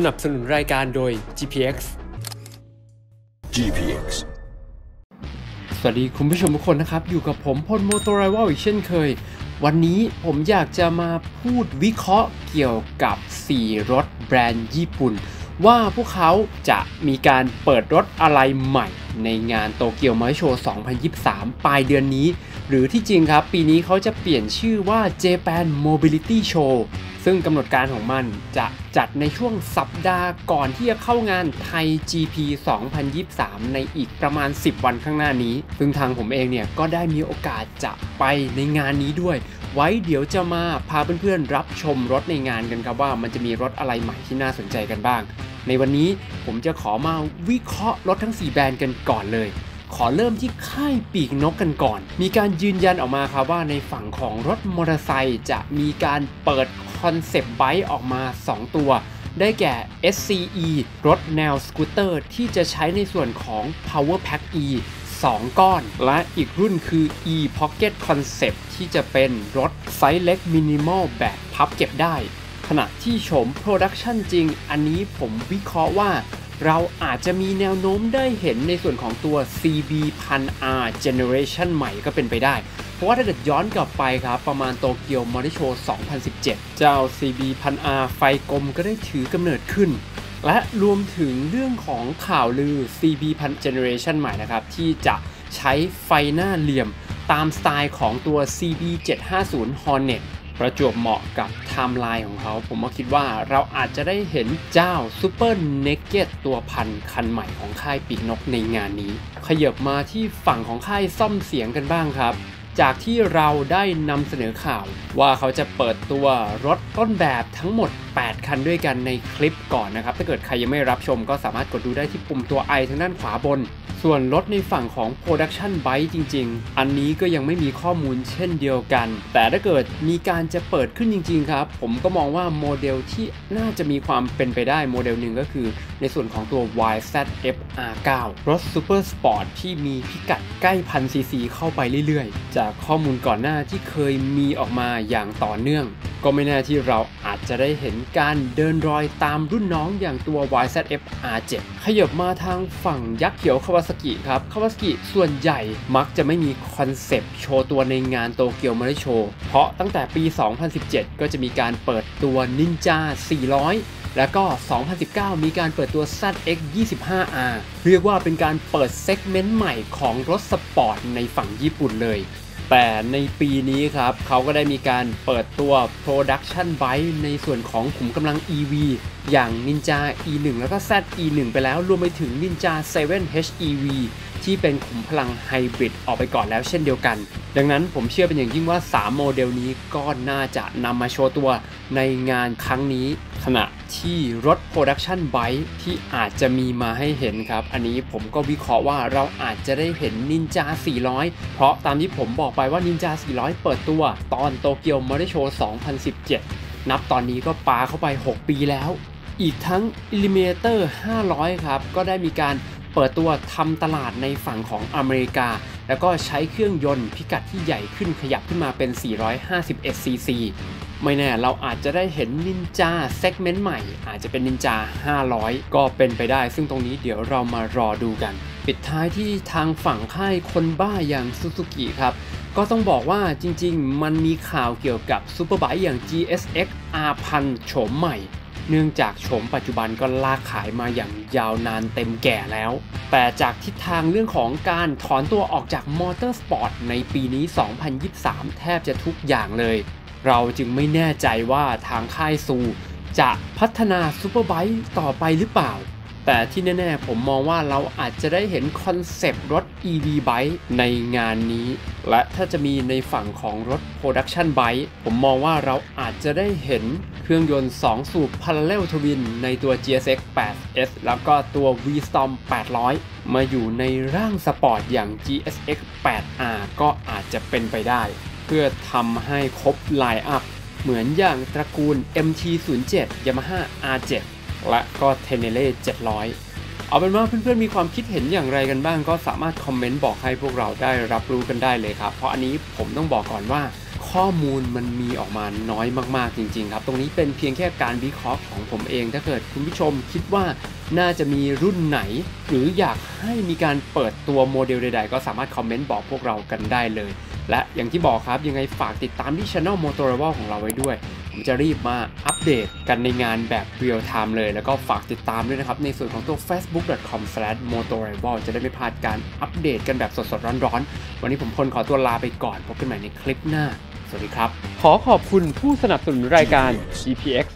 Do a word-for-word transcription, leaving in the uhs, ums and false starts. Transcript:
นับสนุนรายการโดย จี พี เอ็กซ์จี พี เอ็กซ์สวัสดีคุณผู้ชมทุกคนนะครับอยู่กับผมพล Motorrival อีกเช่นเคยวันนี้ผมอยากจะมาพูดวิเคราะห์เกี่ยวกับสี่รถแบรนด์ญี่ปุ่นว่าพวกเขาจะมีการเปิดรถอะไรใหม่ในงานโตเกียวมอเตอร์โชว์ สองพันยี่สิบสาม ปลายเดือนนี้หรือที่จริงครับปีนี้เขาจะเปลี่ยนชื่อว่า Japan Mobility Show ซึ่งกำหนดการของมันจะจัดในช่วงสัปดาห์ก่อนที่จะเข้างานไทย จี พี สองพันยี่สิบสาม ในอีกประมาณสิบวันข้างหน้านี้ซึ่งทางผมเองเนี่ยก็ได้มีโอกาสจะไปในงานนี้ด้วยไว้เดี๋ยวจะมาพาเพื่อนๆรับชมรถในงานกันครับว่ามันจะมีรถอะไรใหม่ที่น่าสนใจกันบ้างในวันนี้ผมจะขอมาวิเคราะห์รถทั้งสี่แบรนด์กันก่อนเลยขอเริ่มที่ค่ายปีกนกกันก่อนมีการยืนยันออกมาครับว่าในฝั่งของรถมอเตอร์ไซค์จะมีการเปิดคอนเซปต์ไบค์ออกมาสองตัวได้แก่ เอส ซี อี รถแนวสกูตเตอร์ที่จะใช้ในส่วนของ Power Pack E สองก้อนและอีกรุ่นคือ E Pocket Concept ที่จะเป็นรถไซส์เล็กมินิมอลแบบพับเก็บได้ขณะที่โฉมโปรดักชันจริงอันนี้ผมวิเคราะห์ว่าเราอาจจะมีแนวโน้มได้เห็นในส่วนของตัว ซี บี หนึ่งพัน อาร์ Generation ใหม่ก็เป็นไปได้เพราะว่าถ้าเกิดย้อนกลับไปครับประมาณโตเกียวมอเตอร์โชว์ สองพันสิบเจ็ด เจ้า ซี บี หนึ่งพัน อาร์ ไฟกลมก็ได้ถือกำเนิดขึ้นและรวมถึงเรื่องของข่าวลือ ซี บี หนึ่งพัน Generation ใหม่นะครับที่จะใช้ไฟหน้าเหลี่ยมตามสไตล์ของตัว ซี บี เจ็ดห้าศูนย์ Hornetประจวบเหมาะกับไทม์ไลน์ของเขาผมก็คิดว่าเราอาจจะได้เห็นเจ้า Super Naked ตัวพันคันใหม่ของค่ายปีกนกในงานนี้ขยับมาที่ฝั่งของค่ายซ่อมเสียงกันบ้างครับจากที่เราได้นำเสนอข่าวว่าเขาจะเปิดตัวรถต้นแบบทั้งหมดแปดคันด้วยกันในคลิปก่อนนะครับถ้าเกิดใครยังไม่รับชมก็สามารถกดดูได้ที่ปุ่มตัว I ทางด้านขวาบนส่วนรถในฝั่งของ Production Bike จริงๆอันนี้ก็ยังไม่มีข้อมูลเช่นเดียวกันแต่ถ้าเกิดมีการจะเปิดขึ้นจริงๆครับผมก็มองว่าโมเดลที่น่าจะมีความเป็นไปได้โมเดลหนึ่งก็คือในส่วนของตัว วาย แซด เอฟ อาร์ ไนน์ รถ Super Sport ที่มีพิกัดใกล้พันซีซีเข้าไปเรื่อยๆจากข้อมูลก่อนหน้าที่เคยมีออกมาอย่างต่อเนื่องก็ไม่แน่ที่เราอาจจะได้เห็นการเดินรอยตามรุ่นน้องอย่างตัว วาย แซด เอฟ อาร์ เซเว่น ขยับมาทางฝั่งยักษ์เขียวคาวาซากิครับคาวาซากิส่วนใหญ่มักจะไม่มีคอนเซปต์โชว์ตัวในงานโตเกียวมอเตอร์โชว์เพราะตั้งแต่ปี สองพันสิบเจ็ด ก็จะมีการเปิดตัว Ninja สี่ร้อย แล้วก็ สองพันสิบเก้า มีการเปิดตัว แซด เอ็กซ์ ยี่สิบห้า อาร์ เรียกว่าเป็นการเปิดเซกเมนต์ใหม่ของรถสปอร์ตในฝั่งญี่ปุ่นเลยแต่ในปีนี้ครับเขาก็ได้มีการเปิดตัว Production Bike ในส่วนของขุมกำลัง อี วี อย่าง Ninja อี หนึ่ง แล้วก็ แซด อี หนึ่ง ไปแล้วรวมไปถึง Ninja เซเว่น เอช อี วี ที่เป็นขุมพลังไฮบริดออกไปก่อนแล้วเช่นเดียวกันดังนั้นผมเชื่อเป็นอย่างยิ่งว่าสามโมเดลนี้ก็น่าจะนำมาโชว์ตัวในงานครั้งนี้ขณะที่รถ Production Bike ที่อาจจะมีมาให้เห็นครับอันนี้ผมก็วิเคราะห์ว่าเราอาจจะได้เห็น Ninja สี่ร้อย เพราะตามที่ผมบอกไปว่า Ninja สี่ร้อย เปิดตัวตอนโตเกียวมอเตอร์โชว์ สองพันสิบเจ็ด นับตอนนี้ก็ปาเข้าไปหกปีแล้วอีกทั้ง Eliminator ห้าร้อยครับก็ได้มีการเปิดตัวทำตลาดในฝั่งของอเมริกาแล้วก็ใช้เครื่องยนต์พิกัดที่ใหญ่ขึ้นขยับขึ้นมาเป็นสี่ร้อยห้าสิบเอ็ดซีซีไม่แน่เราอาจจะได้เห็น Ninja เซกเมนต์ใหม่อาจจะเป็น Ninja ห้าร้อยก็เป็นไปได้ซึ่งตรงนี้เดี๋ยวเรามารอดูกันปิดท้ายที่ทางฝั่งค่ายคนบ้าอย่าง Suzuki ครับก็ต้องบอกว่าจริงๆมันมีข่าวเกี่ยวกับซูเปอร์ไบค์อย่าง จี เอส เอ็กซ์ อาร์ หนึ่งพัน โฉมใหม่เนื่องจากโฉมปัจจุบันก็ลากขายมาอย่างยาวนานเต็มแก่แล้วแต่จากทิศทางเรื่องของการถอนตัวออกจากมอเตอร์สปอร์ตในปีนี้ สองพันยี่สิบสาม แทบจะทุกอย่างเลยเราจึงไม่แน่ใจว่าทางค่ายซูจะพัฒนาซูเปอร์ไบค์ต่อไปหรือเปล่าแต่ที่แน่ๆผมมองว่าเราอาจจะได้เห็นคอนเซปต์รถ อี วี Bike ในงานนี้และถ้าจะมีในฝั่งของรถ Production Bike ผมมองว่าเราอาจจะได้เห็นเครื่องยนต์สองสูบ Parallel Twin ในตัว จี เอส เอ็กซ์ แปด เอส แล้วก็ตัว V-Storm แปดร้อยมาอยู่ในร่างสปอร์ตอย่าง จี เอส เอ็กซ์ แปด อาร์ ก็อาจจะเป็นไปได้เพื่อทำให้ครบไลน์อัพเหมือนอย่างตระกูล เอ็ม ที ศูนย์เจ็ด Yamaha อาร์ เซเว่นและก็ Tenere เจ็ดร้อยเอาเป็นว่าเพื่อนๆมีความคิดเห็นอย่างไรกันบ้างก็สามารถคอมเมนต์บอกให้พวกเราได้รับรู้กันได้เลยครับเพราะอันนี้ผมต้องบอกก่อนว่าขข้อมูลมันมีออกมาน้อยมากๆจริงๆครับตรงนี้เป็นเพียงแค่การวิเคราะห์ของผมเองถ้าเกิดคุณผู้ชมคิดว่าน่าจะมีรุ่นไหนหรืออยากให้มีการเปิดตัวโมเดลใดๆก็สามารถคอมเมนต์บอกพวกเรากันได้เลยและอย่างที่บอกครับยังไงฝากติดตามที่ Channel Motorola ของเราไว้ด้วยผมจะรีบมาอัปเดตกันในงานแบบ Real Time เลยแล้วก็ฝากติดตามด้วยนะครับในส่วนของตัว เฟซบุ๊ก ดอท คอม สแลช โมโตไรวัล จะได้ไม่พลาดการอัปเดตกันแบบสดๆร้อนๆวันนี้ผมพลขอตัวลาไปก่อนพบกันใหม่ในคลิปหน้าสวัสดีครับขอขอบคุณผู้สนับสนุนรายการ จี พี เอ็กซ์